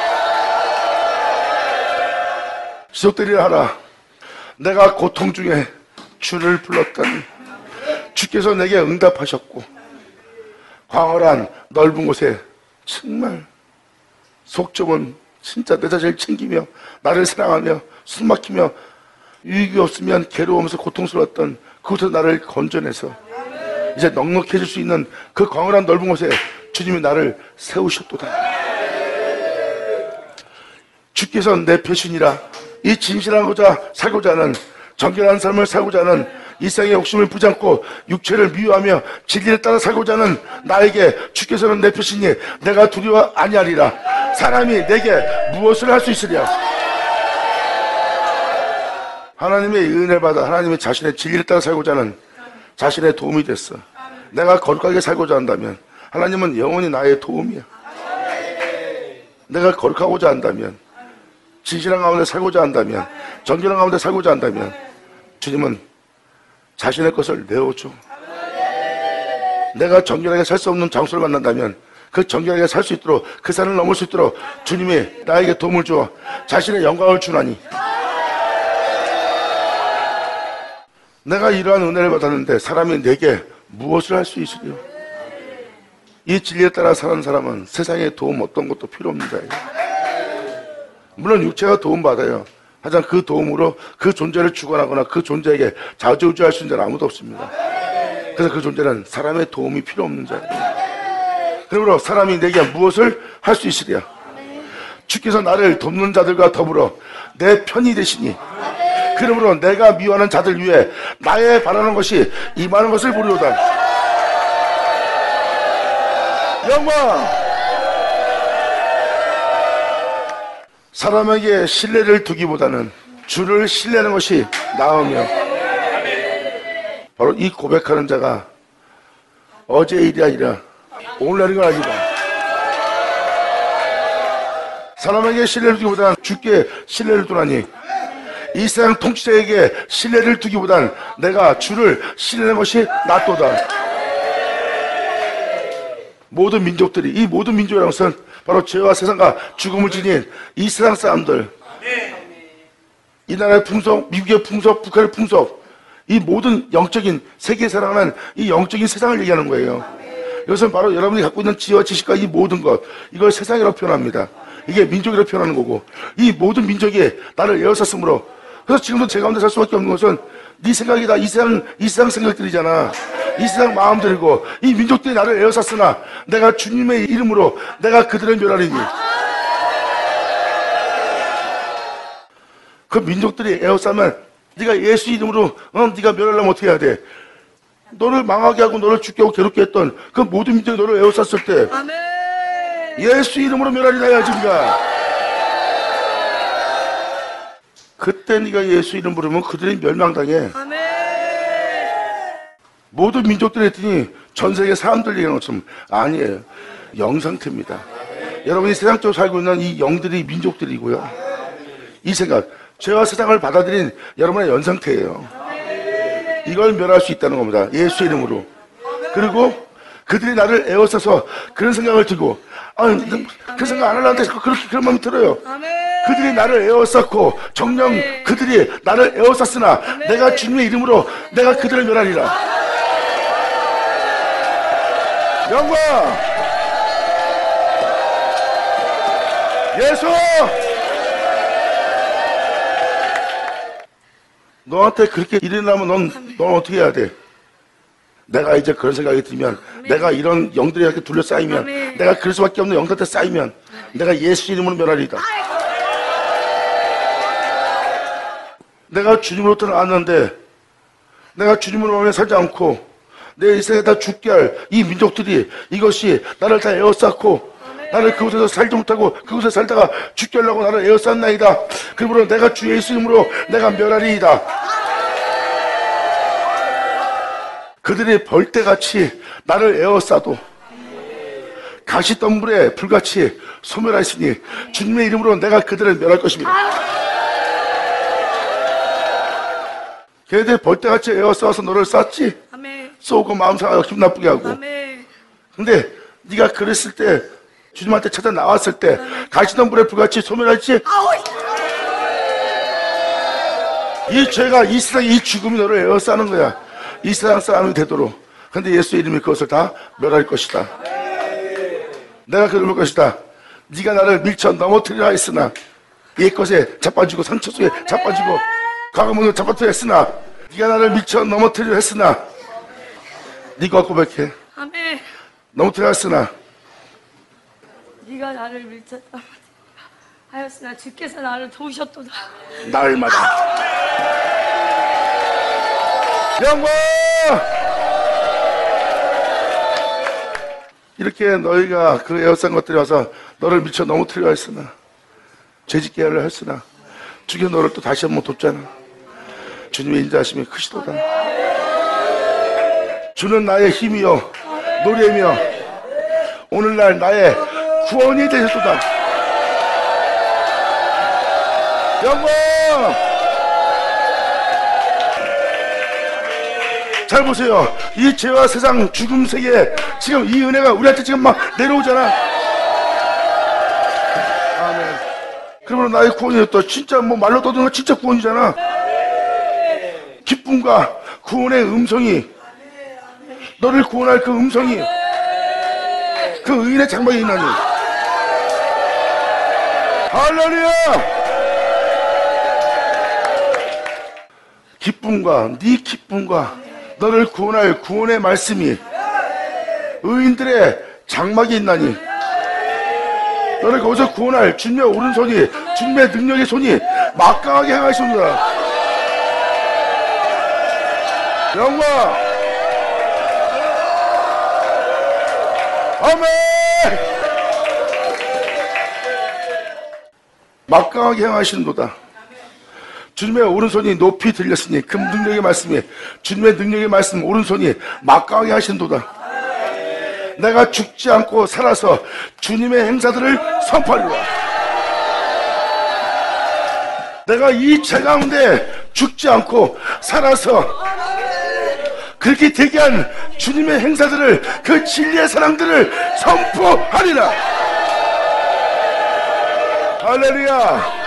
지속되리라 하라. 내가 고통 중에 주를 불렀더니 주께서 내게 응답하셨고, 광활한 넓은 곳에 정말 속 좁은 진짜 내 자신을 챙기며 나를 사랑하며 숨막히며 유익이 없으면 괴로우면서 고통스러웠던 그곳에서 나를 건져내서 이제 넉넉해질 수 있는 그 광활한 넓은 곳에 주님이 나를 세우셨도다. 주께서 내 표신이라. 이 진실하고자 살고자 하는 정결한 삶을 살고자 하는 일상의 욕심을 부잡고 육체를 미워하며 진리를 따라 살고자 하는 나에게 주께서는 내 표신이 내가 두려워 아니하리라. 사람이 내게 무엇을 할 수 있으랴. 하나님의 은혜를 받아 하나님의 자신의 진리를 따라 살고자 하는 자신의 도움이 됐어. 내가 거룩하게 살고자 한다면 하나님은 영원히 나의 도움이야. 내가 거룩하고자 한다면, 진실한 가운데 살고자 한다면, 정결한 가운데 살고자 한다면 주님은 자신의 것을 내어줘. 내가 정결하게 살 수 없는 장소를 만난다면 그 정결하게 살 수 있도록, 그 산을 넘을 수 있도록 주님이 나에게 도움을 주어 자신의 영광을 주나니, 내가 이러한 은혜를 받았는데 사람이 내게 무엇을 할 수 있으리요? 이 진리에 따라 사는 사람은 세상에 도움 어떤 것도 필요 없습니다. 물론 육체가 도움받아요. 하지만 그 도움으로 그 존재를 주관하거나 그 존재에게 좌지우지할 수 있는 자는 아무도 없습니다. 그래서 그 존재는 사람의 도움이 필요 없는 자예요. 그러므로 사람이 내게 무엇을 할 수 있으랴? 주께서 나를 돕는 자들과 더불어 내 편이 되시니, 그러므로 내가 미워하는 자들 위해 나의 바라는 것이 임하는 것을 보리로다. 영광! 사람에게 신뢰를 두기보다는 주를 신뢰하는 것이 나으며, 바로 이 고백하는 자가 어제 일이 아니라 오늘날인 걸 알리다. 사람에게 신뢰를 두기보다는 주께 신뢰를 두나니, 이 세상 통치자에게 신뢰를 두기보다는 내가 주를 신뢰하는 것이 낫도다. 모든 민족들이, 이 모든 민족이라는 것은 바로 죄와 세상과 죽음을 지닌 이 세상 사람들, 이 나라의 풍속, 미국의 풍속, 북한의 풍속, 이 모든 영적인, 세계에 살아가는 이 영적인 세상을 얘기하는 거예요. 이것은 바로 여러분이 갖고 있는 지혜와 지식과 이 모든 것, 이걸 세상이라고 표현합니다. 이게 민족이라고 표현하는 거고, 이 모든 민족이 나를 에워쌌으므로, 그래서 지금도 제 가운데 살 수밖에 없는 것은 네 생각이 다 이 세상 생각들이잖아. 이 세상 마음들이고, 이 민족들이 나를 에워쌌으나 내가 주님의 이름으로 내가 그들을 멸하리니, 그 민족들이 에워싸면 네가 예수 이름으로 네가 멸하려면 어떻게 해야 돼? 너를 망하게 하고 너를 죽게 하고 괴롭게 했던 그 모든 민족이 너를 에워쌌을 때 예수 이름으로 멸하리라 해야지. 네가 그때 네가 예수 이름 부르면 그들이 멸망당해. 모든 민족들이 했더니 전 세계 사람들 얘기하는 것처럼 아니에요. 영 상태입니다. 여러분이 세상적으로 살고 있는 이 영들이 민족들이고요. 이 생각, 죄와 세상을 받아들인 여러분의 연 상태예요. 이걸 멸할 수 있다는 겁니다. 예수 이름으로. 그리고 그들이 나를 에워싸서 그런 생각을 들고, 그 생각 안 하려는데 그렇게 그런 마음이 들어요. 그들이 나를 에워쌌고 정녕 그들이 나를 에워쌌으나 내가 주님의 이름으로 내가 그들을 멸하리라. 영광! 예수! 너한테 그렇게 일어나면 넌 어떻게 해야 돼? 내가 이제 그런 생각이 들면, 내가 이런 영들이 이렇게 둘러싸이면, 내가 그럴 수밖에 없는 영들한테 쌓이면 내가 예수 이름으로 멸하리이다. 내가 주님으로부터 나왔는데 내가 주님으로 마음에 살지 않고 내 인생에 다 죽게 할 이 민족들이 이것이 나를 다 에워쌌고 나를 그곳에서 살지 못하고 그곳에 살다가 죽게 하려고 나를 에워쌌나이다. 그러므로 내가 주 예수 이름으로 내가 멸하리이다. 그들이 벌떼같이 나를 에워싸도 가시덤불에 불같이 소멸하시니 주님의 이름으로 내가 그들을 멸할 것입니다. 걔네들 벌떼같이 에워싸서 너를 쌌지? 쏘고 마음 상하고 기분 나쁘게 하고. 근데 네가 그랬을 때, 주님한테 찾아 나왔을 때 가시덤불에 불같이 소멸할지? 이 죄가, 이 세상, 이 죽음이 너를 에워싸는 거야. 이 세상 사람이 되도록. 근데 예수 이름이 그것을 다 멸할 것이다. 내가 그럴 것이다. 네가 나를 밀쳐 넘어뜨리라 했으나 옛것에 자빠지고 상처 속에 자빠지고 과거문을 잡아뜨려 했으나 네가 나를 미쳐 넘어뜨려 했으나 네가 고백해.
아멘.
넘어뜨려 했으나
네가 나를 밀쳤다 하였으나 주께서 나를 도우셨도다.
날마다 영광. 이렇게 너희가 그 에워싼 것들이 와서 너를 미쳐 넘어뜨려 했으나 죄짓게 하려 했으나 주께 너를 또 다시 한번 돕잖아. 주님의 인자하심이 크시도다. 주는 나의 힘이요 노래며 오늘날 나의 구원이 되셨도다. 영광. 잘 보세요. 이 죄와 세상 죽음 세계에 지금 이 은혜가 우리한테 지금 막 내려오잖아. 아멘. 그러면 나의 구원이 또 진짜 뭐 말로 떠드는 거 진짜 구원이잖아. 기쁨과 구원의 음성이 너를 구원할 그 음성이 그 의인의 장막에 있나니. 할렐루야. 기쁨과 네 기쁨과 너를 구원할 구원의 말씀이 의인들의 장막에 있나니 너를 거기서 구원할 주님의 오른손이 주님의 능력의 손이 막강하게 행하시노라. 영광. 아멘. 막강하게 행하시는도다. 주님의 오른손이 높이 들렸으니 그 능력의 말씀이 주님의 능력의 말씀 오른손이 막강하게 하신도다. 내가 죽지 않고 살아서 주님의 행사들을 선포하리라. 내가 이 죄 가운데 죽지 않고 살아서 그렇게 대기한 주님의 행사들을 그 진리의 사랑들을 선포하리라. 할렐루야.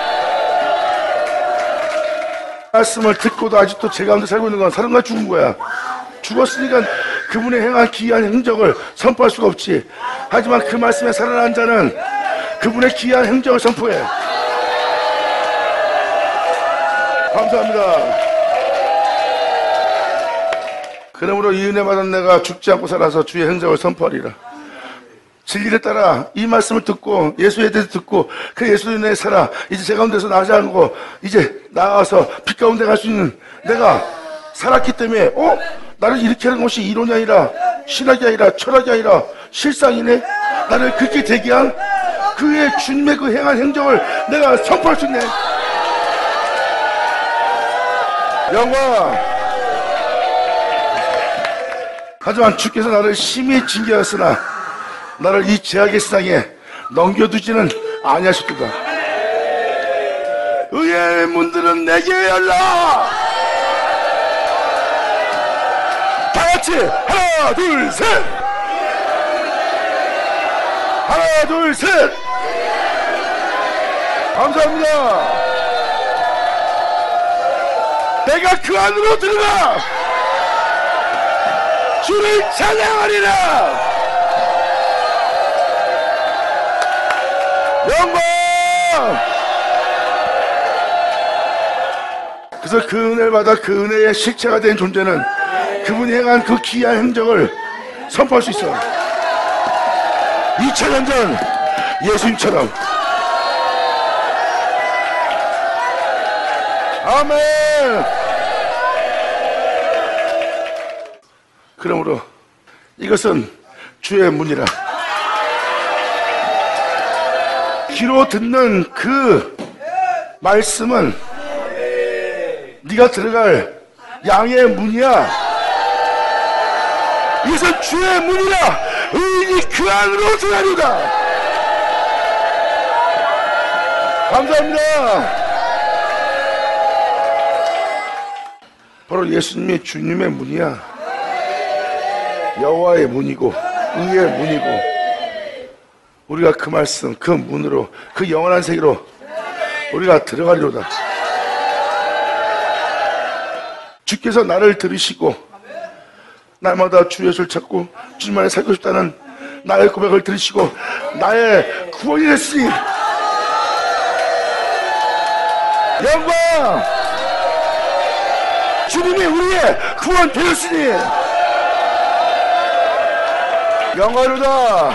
말씀을 듣고도 아직도 죄 가운데 살고 있는 건 사람과 죽은 거야. 죽었으니까 그분의 행한 기이한 행적을 선포할 수가 없지. 하지만 그 말씀에 살아난 자는 그분의 기이한 행적을 선포해. 감사합니다. 그러므로 이 은혜 받은 내가 죽지 않고 살아서 주의 행적을 선포하리라. 진리를 따라 이 말씀을 듣고 예수에 대해서 듣고 그 예수의 은혜에 살아 이제 제 가운데서 나지 않고 이제 나가서 빛 가운데 갈 수 있는 내가 살았기 때문에 나를 이렇게 하는 것이 이론이 아니라 신학이 아니라 철학이 아니라 실상이네. 나를 그렇게 대기한 그의 주님의 그 행한 행적을 내가 선포할 수 있네. 영광. 하지만 주께서 나를 심히 징계하였으나 나를 이 죄악의 세상에 넘겨두지는 아니하셨도다. 의의 문들은 내게 열라. 다같이 하나 둘 셋. 하나 둘 셋. 감사합니다. 내가 그 안으로 들어가 주를 찬양하리라. 영광! 그래서 그 은혜를 받아 그 은혜의 실체가 된 존재는 그분이 행한 그 기이한 행적을 선포할 수 있어요. 2000년 전 예수님처럼. 아멘. 그러므로 이것은 주의 문이라. 귀로 듣는 그 말씀은 네가 들어갈 양의 문이야. 이것은 주의 문이라. 의인이 그 안으로 들어가리로다. 감사합니다. 바로 예수님이 주님의 문이야. 여호와의 문이고 의의 문이고 우리가 그 말씀, 그 문으로, 그 영원한 세계로 우리가 들어가리로다. 주께서 나를 들으시고 날마다 주 예수를 찾고 주님 안에 살고 싶다는 나의 고백을 들으시고 나의 구원이 됐으니 영광! 주님이 우리의 구원 되었으니 영광이로다.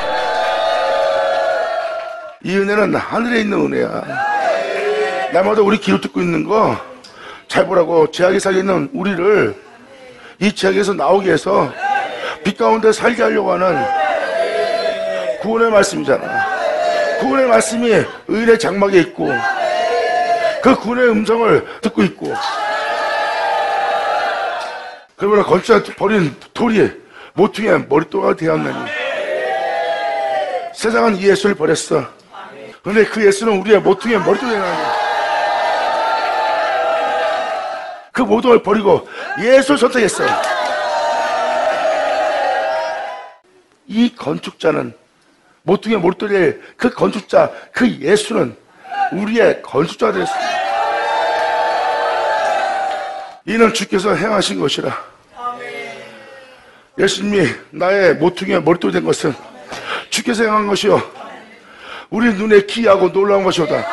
이 은혜는 하늘에 있는 은혜야. 날마다 우리 기도 듣고 있는 거 잘 보라고. 죄악에 살고 있는 우리를 이 죄악에서 나오게 해서 빛 가운데 살게 하려고 하는 구원의 말씀이잖아. 구원의 말씀이 의의 장막에 있고 그 구원의 음성을 듣고 있고, 그러면 건축자 버린 돌이 모퉁이에 머릿도가 되었나니. 세상은 이 예수를 버렸어. 그런데 그 예수는 우리의 모퉁이에 머릿도가 되었나니. 그 모든 걸 버리고 예수를 선택했어요. 이 건축자는, 모퉁이에 머릿돌이 그 건축자, 그 예수는 우리의 건축자가 되었습니다. 이는 주께서 행하신 것이라. 예수님이 나의 모퉁이에 머릿돌이 된 것은 주께서 행한 것이요 우리 눈에 기이하고 놀라운 것이오다.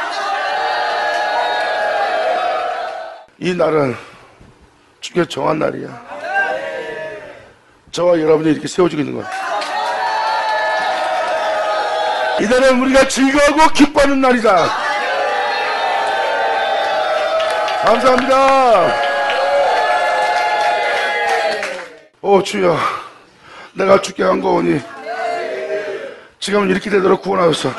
이 날은 주께서 정한 날이야. 저와 여러분이 이렇게 세워지고 있는 거야. 이 날은 우리가 즐거워하고 기뻐하는 날이다. 감사합니다. 오 주여, 내가 주께 간거오니 지금은 이렇게 되도록 구원하소서.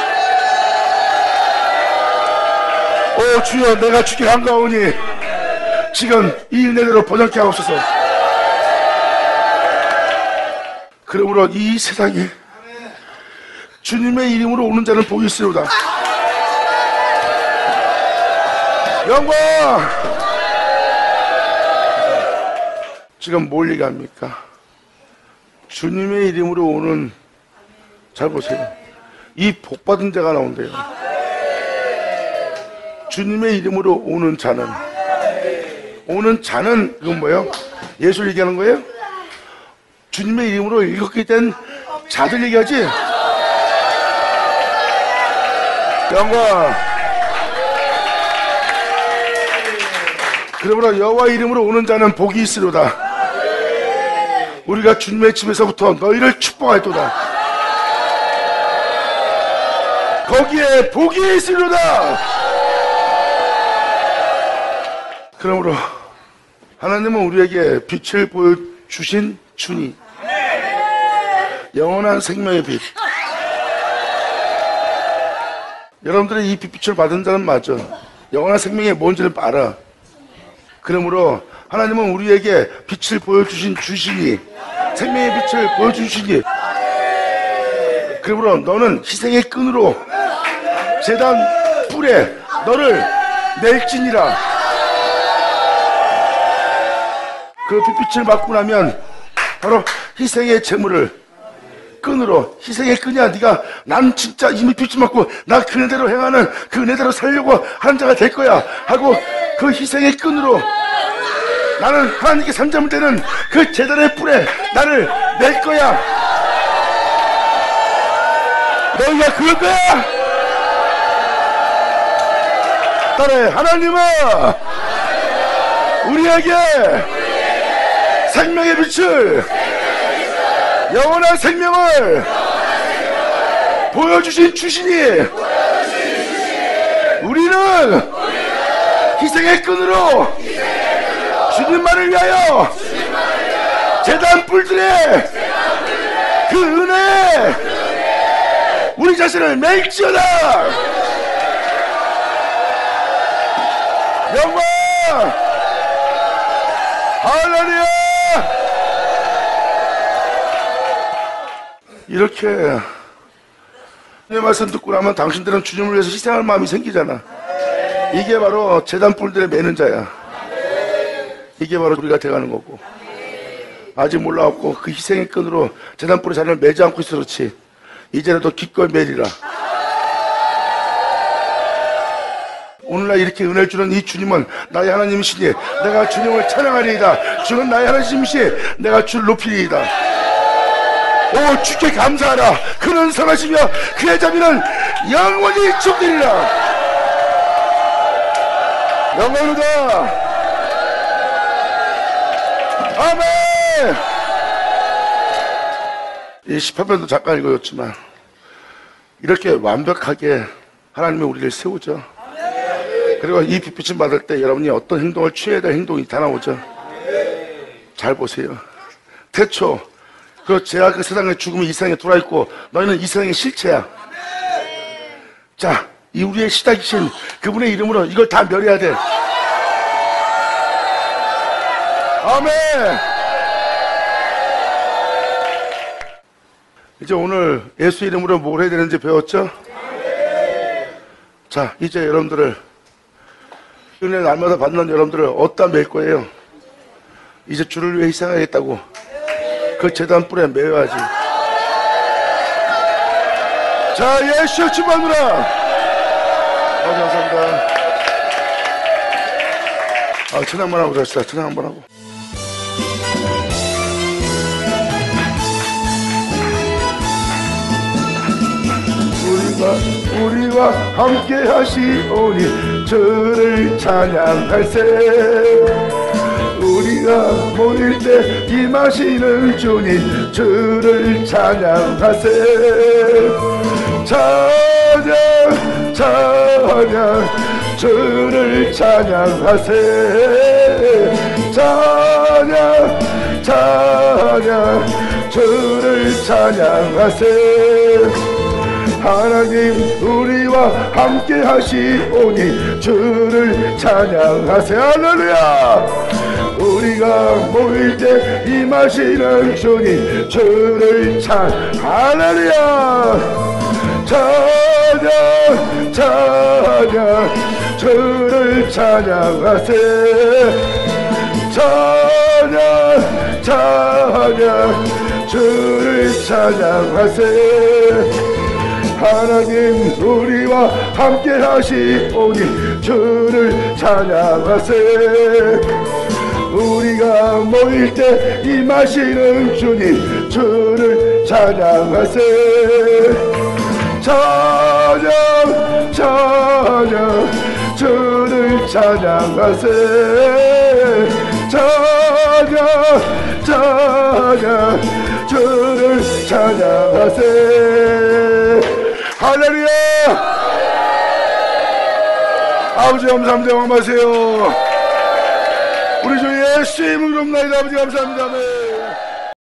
오 주여, 내가 주께 간거오니 지금 이 은혜대로 번영케 하옵소서. 그러므로 이 세상에 주님의 이름으로 오는 자는 복이 있으리로다. 영광! 지금 뭘 얘기합니까? 주님의 이름으로 오는, 잘 보세요. 이 복받은 자가 나온대요. 주님의 이름으로 오는 자는, 이건 뭐예요? 예수를 얘기하는 거예요? 주님의 이름으로 일곱게 된 자들 얘기하지? 영광! 그러므로 여호와 이름으로 오는 자는 복이 있으리로다. 우리가 주님의 집에서부터 너희를 축복하였도다. 거기에 복이 있으리로다. 그러므로 하나님은 우리에게 빛을 보여주신 주니, 영원한 생명의 빛. 여러분들이 이 빛을 받은 자는 맞아. 영원한 생명이 뭔지를 알아. 그러므로 하나님은 우리에게 빛을 보여주신 주시니, 생명의 빛을 보여주시니, 그러므로 너는 희생의 끈으로 제단 뿔에 너를 낼지니라. 그 빛을 받고 나면 바로 희생의 제물을 끈으로, 희생의 끈이야. 네가 난 진짜 이미 빛을 받고 나 그 은혜대로 행하는, 그 은혜대로 살려고 하는 자가 될 거야 하고 그 희생의 끈으로 나는 하나님께 삼자물 되는 그 제단의 뿔에 나를 낼 거야. 너희가 그럴 거야. 따라해. 하나님은 우리에게 생명의 빛을, 영원한 생명을 보여주신 주시니 우리는 희생의 끈으로 주님만을 위하여 제단 뿔들의 그 은혜에 우리 자신을 맬지어다. 영광! 할렐루야! 이렇게 내 말씀 듣고 나면 당신들은 주님을 위해서 희생할 마음이 생기잖아. 이게 바로 제단 뿔들의 매는 자야. 이게 바로 우리가 돼가는 거고, 아직 몰라갖고 그 희생의 끈으로 제단 뿔의 자를 매지 않고 있어. 그렇지. 이제라도 기꺼이 매리라. 오늘날 이렇게 은혜를 주는 이 주님은 나의 하나님이시니 내가 주님을 찬양하리이다. 주는 나의 하나님이시니 내가 주를 높이리이다. 오 주께 감사하라. 그는 선하시며 그의 자비는 영원히 축되리라. 영원하다. 아멘. 이 18편도 잠깐 읽어줬지만 이렇게 완벽하게 하나님이 우리를 세우죠. 그리고 이 빛비침 받을 때 여러분이 어떤 행동을 취해야 될 행동이 다 나오죠. 잘 보세요. 태초 그 제가 그 세상의 죽음이 이 세상에 들어와 있고 너희는 이 세상의 실체야. 자, 이 우리의 시작이신 그분의 이름으로 이걸 다 멸해야 돼. 아멘. 이제 오늘 예수 이름으로 뭘 해야 되는지 배웠죠? 자, 이제 여러분들을 은혜 날마다 받는 여러분들을 어디다 맬 거예요? 이제 주를 위해 희생하겠다고 그 제단 뿔에 매어야지. 자, 예수 주만으라. 감사합니다. 찬양만 하고 들었어요. 찬양 한번 하고. 우리와 함께 하시오니 주를 찬양할세. 우리가 모일 때 임하시는 주님 주를 찬양하세. 찬양 찬양 주를 찬양하세. 찬양 찬양 주를 찬양하세. 하나님 우리와 함께 하시오니 주를 찬양하세. 할렐루야. 우리가 모일 때 임하시는 주님 주를 할렐루야. 찬양 찬양 주를 찬양하세. 찬양 찬양 주를 찬양하세. 하나님 우리와 함께 하시오니 주를 찬양하세. 우리가 모일 때 임하시는 주님 주를 찬양하세. 찬양 찬양 주를 찬양하세. 찬양 찬양 주를 찬양하세. 할렐루야. 아버지 감사합니다. 영광하세요. 우리 주 예수의 이름으로 나이다. 아버지 감사합니다. 아멘.